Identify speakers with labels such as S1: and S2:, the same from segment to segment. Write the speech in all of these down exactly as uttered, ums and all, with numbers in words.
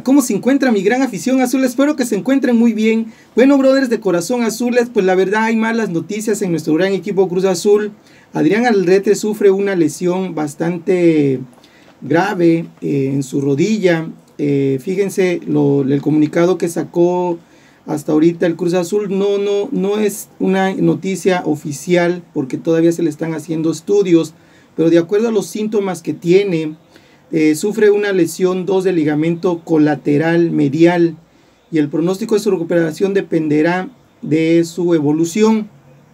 S1: ¿Cómo se encuentra mi gran afición azul? Espero que se encuentren muy bien. Bueno, brothers de corazón azules, pues la verdad hay malas noticias en nuestro gran equipo Cruz Azul. Adrián Aldrete sufre una lesión bastante grave eh, en su rodilla. Eh, fíjense lo, el comunicado que sacó hasta ahorita el Cruz Azul no, no, no es una noticia oficial porque todavía se le están haciendo estudios, pero de acuerdo a los síntomas que tiene, Eh, sufre una lesión dos del ligamento colateral medial y el pronóstico de su recuperación dependerá de su evolución.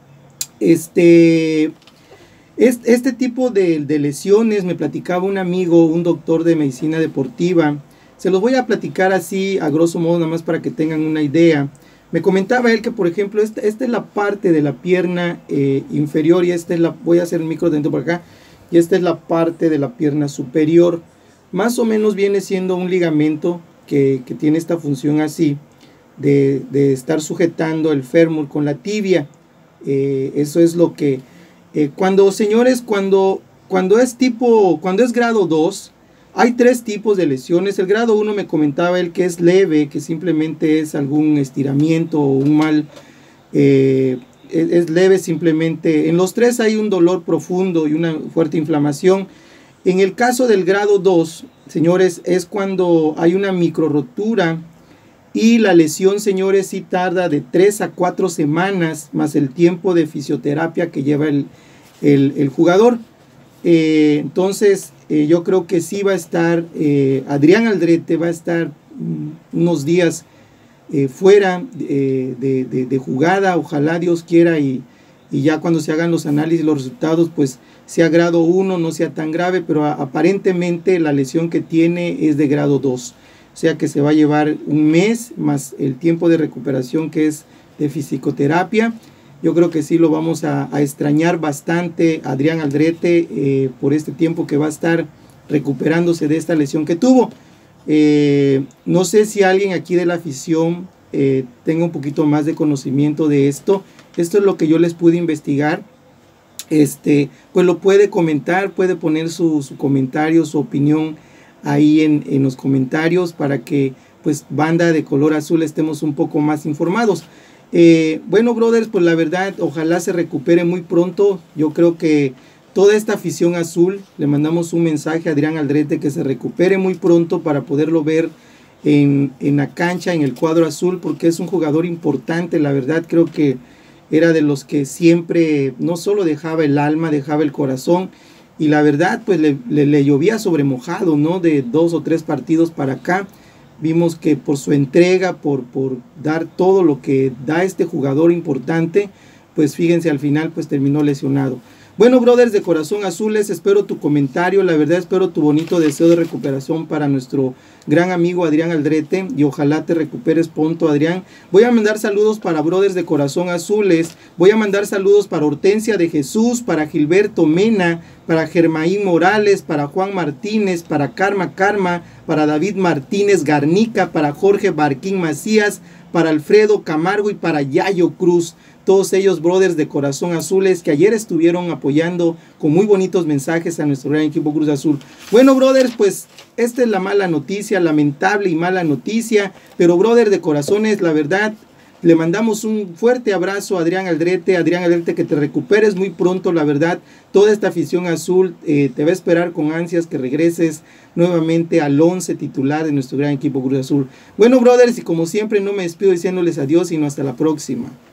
S1: Este, este, este tipo de, de lesiones, me platicaba un amigo, un doctor de medicina deportiva, se los voy a platicar así a grosso modo, nada más para que tengan una idea. Me comentaba él que, por ejemplo, esta, esta es la parte de la pierna eh, inferior y esta es la, voy a hacer el micro dentro por acá, y esta es la parte de la pierna superior. Más o menos viene siendo un ligamento que, que tiene esta función así, de, de estar sujetando el fémur con la tibia. Eh, eso es lo que, eh, cuando, señores, cuando, cuando es tipo, cuando es grado dos, hay tres tipos de lesiones. El grado uno me comentaba él que es leve, que simplemente es algún estiramiento o un mal, eh, es, es leve simplemente. En los tres hay un dolor profundo y una fuerte inflamación. En el caso del grado dos, señores, es cuando hay una micro rotura y la lesión, señores, sí tarda de tres a cuatro semanas más el tiempo de fisioterapia que lleva el, el, el jugador. Eh, entonces, eh, yo creo que sí va a estar, eh, Adrián Aldrete va a estar mm, unos días eh, fuera eh, de, de, de jugada, ojalá Dios quiera, y, y ya cuando se hagan los análisis, los resultados, pues sea grado uno, no sea tan grave, pero a, aparentemente la lesión que tiene es de grado dos. O sea que se va a llevar un mes más el tiempo de recuperación que es de fisioterapia. Yo creo que sí lo vamos a, a extrañar bastante a Adrián Aldrete eh, por este tiempo que va a estar recuperándose de esta lesión que tuvo. Eh, no sé si alguien aquí de la afición eh, tenga un poquito más de conocimiento de esto. Esto es lo que yo les pude investigar. Este, pues lo puede comentar, puede poner su, su comentario, su opinión ahí en, en los comentarios para que pues banda de color azul estemos un poco más informados. Eh, bueno, brothers, pues la verdad, ojalá se recupere muy pronto. Yo creo que toda esta afición azul, le mandamos un mensaje a Adrián Aldrete que se recupere muy pronto para poderlo ver en, en la cancha, en el cuadro azul, porque es un jugador importante. La verdad, creo que era de los que siempre no solo dejaba el alma, dejaba el corazón, y la verdad pues le, le, le llovía sobre mojado, ¿no? De dos o tres partidos para acá vimos que por su entrega, por, por dar todo lo que da este jugador importante, pues fíjense, al final pues terminó lesionado. Bueno, brothers de corazón azules, espero tu comentario, la verdad espero tu bonito deseo de recuperación para nuestro gran amigo Adrián Aldrete, y ojalá te recuperes pronto, Adrián. Voy a mandar saludos para brothers de corazón azules, voy a mandar saludos para Hortensia de Jesús, para Gilberto Mena, para Germaín Morales, para Juan Martínez, para Karma Karma, para David Martínez Garnica, para Jorge Barquín Macías, para Alfredo Camargo y para Yayo Cruz. Todos ellos brothers de corazón azules que ayer estuvieron apoyando con muy bonitos mensajes a nuestro gran equipo Cruz Azul. Bueno, brothers, pues esta es la mala noticia, lamentable y mala noticia, pero brother de corazones, la verdad, le mandamos un fuerte abrazo a Adrián Aldrete. Adrián Aldrete, que te recuperes muy pronto, la verdad. Toda esta afición azul eh, te va a esperar con ansias que regreses nuevamente al once titular de nuestro gran equipo Cruz Azul. Bueno, brothers, y como siempre no me despido diciéndoles adiós, sino hasta la próxima.